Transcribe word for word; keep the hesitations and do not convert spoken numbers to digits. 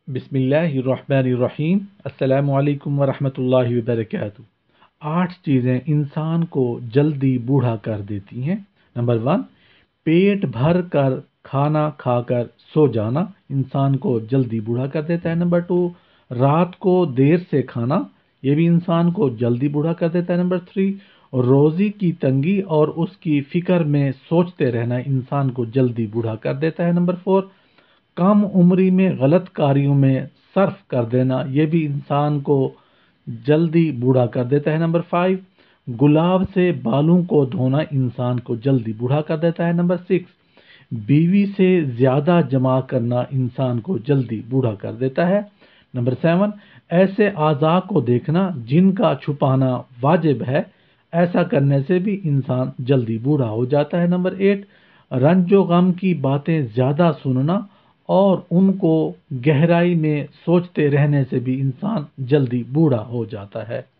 بسم اللہ الرحمن الرحیم۔ السلام علیکم ورحمۃ اللہ وبرکاتہ۔ آٹھ چیزیں انسان کو جلدی بوڑھا کر دیتی ہیں۔ نمبر ون، پیٹ بھر کر کھانا کھا کر سو جانا انسان کو جلدی بوڑھا کر دیتا ہے۔ نمبر ٹو، رات کو دیر سے کھانا، یہ بھی انسان کو جلدی بوڑھا کر دیتا ہے۔ نمبر تھری، روزی کی تنگی اور اس کی فکر میں سوچتے رہنا انسان کو جلدی بوڑھا کر دیتا ہے۔ نمبر فور، کم عمری میں غلط کاریوں میں صرف کر دینا، یہ بھی انسان کو جلدی بوڑھا کر دیتا ہے۔ نمبر فائیو، گلاب سے بالوں کو دھونا انسان کو جلدی بوڑھا کر دیتا ہے۔ نمبر سکس، بیوی سے زیادہ جمع کرنا انسان کو جلدی بوڑھا کر دیتا ہے۔ نمبر سیون، ایسے اعضاء کو دیکھنا جن کا چھپانا واجب ہے، ایسا کرنے سے بھی انسان جلدی بوڑھا ہو جاتا ہے۔ نمبر ایٹ، رنج و غم کی باتیں زیادہ سننا اور ان کو گہرائی میں سوچتے رہنے سے بھی انسان جلدی بوڑھا ہو جاتا ہے۔